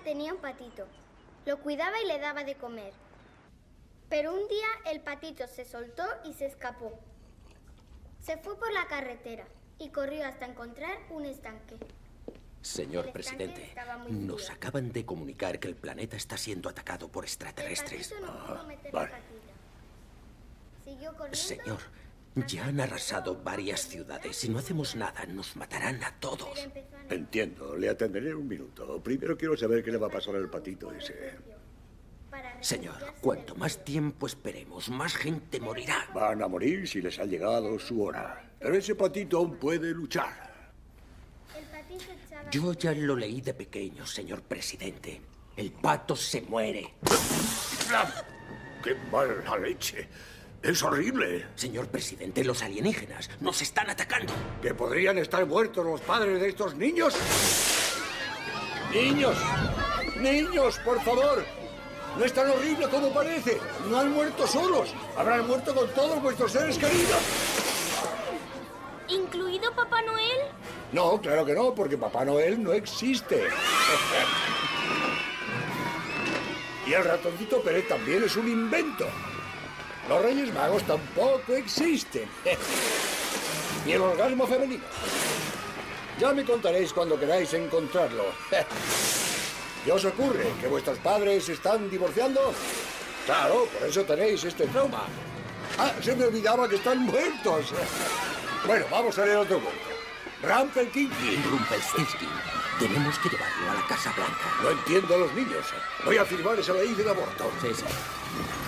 tenía un patito. Lo cuidaba y le daba de comer. Pero un día el patito se soltó y se escapó. Se fue por la carretera y corrió hasta encontrar un estanque. Señor presidente, nos acaban de comunicar que el planeta está siendo atacado por extraterrestres. Vale. Señor, ya han arrasado varias ciudades. Si no hacemos nada, nos matarán a todos. Entiendo, le atenderé un minuto. Primero quiero saber qué le va a pasar al patito ese. Señor, cuanto más tiempo esperemos, más gente morirá. Van a morir si les ha llegado su hora. Pero ese patito aún puede luchar. Yo ya lo leí de pequeño, señor presidente. El pato se muere. ¡Qué mala leche! ¡Es horrible! Señor presidente, los alienígenas nos están atacando. ¿Que podrían estar muertos los padres de estos niños? ¡Niños! ¡Niños, por favor! No es tan horrible como parece. No han muerto solos. Habrán muerto con todos vuestros seres queridos. ¿Incluido Papá Noel? No, claro que no, porque Papá Noel no existe. Y el ratoncito Pérez también es un invento. Los Reyes Magos tampoco existen. Ni el orgasmo femenino. Ya me contaréis cuando queráis encontrarlo. ¿Qué os ocurre? ¿Que vuestros padres se están divorciando? Claro, por eso tenéis este trauma. Ah, se me olvidaba que están muertos. Bueno, vamos a leer otro cuento. Rumpelstiltskin. Rumpelstiltskin. Tenemos que llevarlo a la Casa Blanca. No entiendo a los niños. Voy a firmar esa ley del aborto. Sí, sí.